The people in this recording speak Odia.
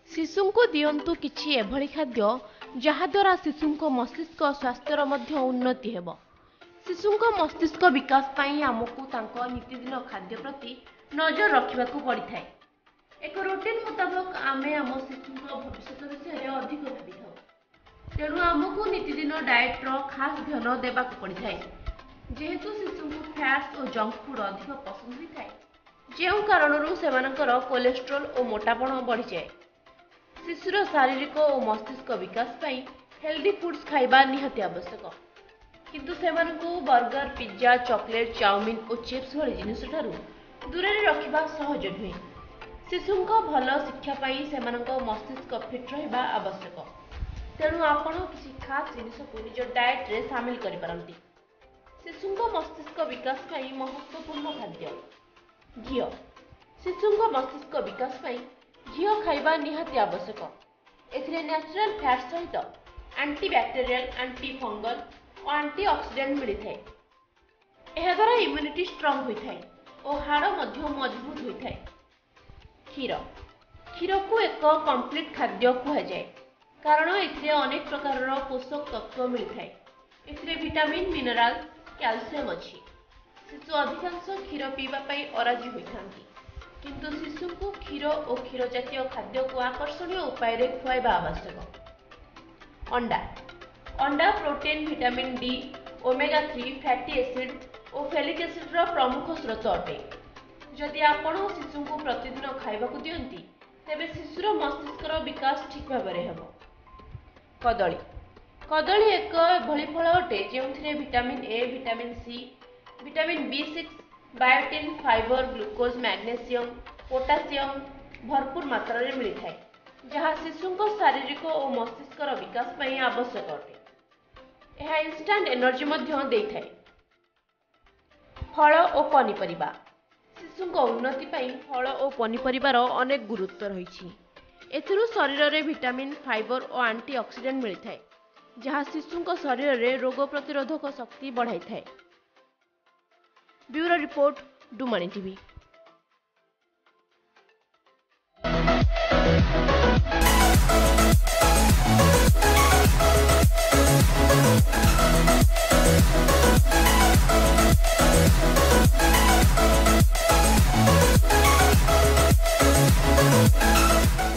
शिशुଙ୍କୁ दियंतु किछि एभଳି खाद्य ଯାହାଦ୍ୱାରା ଶିଶୁଙ୍କ ମସ୍ତିଷ୍କ ସ୍ୱାସ୍ଥ୍ୟର ମଧ୍ୟ ଉନ୍ନତି ହେବ। ଶିଶୁଙ୍କ ମସ୍ତିଷ୍କ ବିକାଶ ପାଇଁ ଆମକୁ ତାଙ୍କ ନିତିଦିନ ଖାଦ୍ୟ ପ୍ରତି ନଜର ରଖିବାକୁ ପଡ଼ିଥାଏ। ଏକ ରୁଟିନ୍ ମୁତାବକ ଆମେ ଆମ ଶିଶୁଙ୍କ ଭବିଷ୍ୟତ ବିଷୟରେ ଅଧିକ ଭାବିଥାଉ। ତେଣୁ ଆମକୁ ନିତିଦିନ ଡାଏଟ୍ର ଖାସ୍ ଧ୍ୟାନ ଦେବାକୁ ପଡ଼ିଥାଏ। ଯେହେତୁ ଶିଶୁଙ୍କୁ ଫ୍ୟାଟ୍ସ ଓ ଜଙ୍କ ଫୁଡ୍ ଅଧିକ ପସନ୍ଦ ହୋଇଥାଏ, ଯେଉଁ କାରଣରୁ ସେମାନଙ୍କର କୋଲେଷ୍ଟ୍ରୋଲ ଓ ମୋଟାପଣ ବଢ଼ିଯାଏ। ଶିଶୁର ଶାରୀରିକ ଓ ମସ୍ତିଷ୍କ ବିକାଶ ପାଇଁ ହେଲ୍ଦି ଫୁଡ୍ସ ଖାଇବା ନିହାତି ଆବଶ୍ୟକ। କିନ୍ତୁ ସେମାନଙ୍କୁ ବର୍ଗର, ପିଜ୍ଜା, ଚକୋଲେଟ୍, ଚାଉମିନ ଓ ଚିପ୍ସ ଭଳି ଜିନିଷଠାରୁ ଦୂରରେ ରଖିବା ସହଜ ନୁହେଁ। ଶିଶୁଙ୍କ ଭଲ ଶିକ୍ଷା ପାଇଁ ସେମାନଙ୍କ ମସ୍ତିଷ୍କ ଫିଟ୍ ରହିବା ଆବଶ୍ୟକ। ତେଣୁ ଆପଣ କିଛି ଖାସ୍ ଜିନିଷକୁ ନିଜ ଡାଏଟ୍ରେ ସାମିଲ କରିପାରନ୍ତି। ଶିଶୁଙ୍କ ମସ୍ତିଷ୍କ ବିକାଶ ପାଇଁ ମହତ୍ତ୍ୱପୂର୍ଣ୍ଣ ଖାଦ୍ୟ। ଘିଅ। ଶିଶୁଙ୍କ ମସ୍ତିଷ୍କ ବିକାଶ ପାଇଁ ଘିଅ ଖାଇବା ନିହାତି ଆବଶ୍ୟକ। ଏଥିରେ ନ୍ୟାଚୁରାଲ ଫ୍ୟାଟ୍ ସହିତ ଆଣ୍ଟିବ୍ୟାକ୍ଟେରିଆଲ, ଆଣ୍ଟି ଫଙ୍ଗଲ ଓ ଆଣ୍ଟି ଅକ୍ସିଡେଣ୍ଟ ମିଳିଥାଏ। ଏହାଦ୍ୱାରା ଇମ୍ୟୁନିଟି ଷ୍ଟ୍ରଙ୍ଗ ହୋଇଥାଏ ଓ ହାଡ଼ ମଧ୍ୟ ମଜବୁତ ହୋଇଥାଏ। କ୍ଷୀର। କ୍ଷୀରକୁ ଏକ କମ୍ପ୍ଲିଟ୍ ଖାଦ୍ୟ କୁହାଯାଏ କାରଣ ଏଥିରେ ଅନେକ ପ୍ରକାରର ପୋଷକ ତତ୍ତ୍ୱ ମିଳିଥାଏ। ଏଥିରେ ଭିଟାମିନ୍, ମିନେରାଲ୍ସ, କ୍ୟାଲସିୟମ୍ ଅଛି। ଶିଶୁ ଅଧିକାଂଶ କ୍ଷୀର ପିଇବା ପାଇଁ ଅରାଜି ହୋଇଥାନ୍ତି, କିନ୍ତୁ ଶିଶୁଙ୍କୁ କ୍ଷୀର ଓ କ୍ଷୀର ଜାତୀୟ ଖାଦ୍ୟକୁ ଆକର୍ଷଣୀୟ ଉପାୟରେ ଖୁଆଇବା ଆବଶ୍ୟକ। ଅଣ୍ଡା। ଅଣ୍ଡା protein, vitamin D, omega three fatty acid ଓ ଫେଲିକ୍ ଏସିଡ୍ର ପ୍ରମୁଖ ସ୍ରୋତ ଅଟେ। ଯଦି ଆପଣ ଶିଶୁଙ୍କୁ ପ୍ରତିଦିନ ଖାଇବାକୁ ଦିଅନ୍ତି, ତେବେ ଶିଶୁର ମସ୍ତିଷ୍କର ବିକାଶ ଠିକ୍ ଭାବରେ ହେବ। କଦଳୀ। କଦଳୀ ଏକ ଏଭଳି ଫଳ ଅଟେ ଯେଉଁଥିରେ vitamin A, vitamin C, vitamin ବି6, biotin, fibre, glucose, magnesium, potassium ଭରପୁର ମାତ୍ରାରେ ମିଳିଥାଏ, ଯାହା ଶିଶୁଙ୍କ ଶାରୀରିକ ଓ ମସ୍ତିଷ୍କର ବିକାଶ ପାଇଁ ଆବଶ୍ୟକ ଅଟେ। ଏହା ଇନଷ୍ଟାଣ୍ଟ ଏନର୍ଜି ମଧ୍ୟ ଦେଇଥାଏ। ଫଳ ଓ ପନିପରିବା। ଶିଶୁଙ୍କ ଉନ୍ନତି ପାଇଁ ଫଳ ଓ ପନିପରିବାର ଅନେକ ଗୁରୁତ୍ୱ ରହିଛି। ଏଥିରୁ ଶରୀରରେ ଭିଟାମିନ୍, ଫାଇବର ଓ ଆଣ୍ଟି ଅକ୍ସିଡେଣ୍ଟ ମିଳିଥାଏ, ଯାହା ଶିଶୁଙ୍କ ଶରୀରରେ ରୋଗ ପ୍ରତିରୋଧକ ଶକ୍ତି ବଢ଼ାଇଥାଏ। ବ୍ୟୁରୋ ରିପୋର୍ଟ, ଡୁମାଣି ଟିଭି।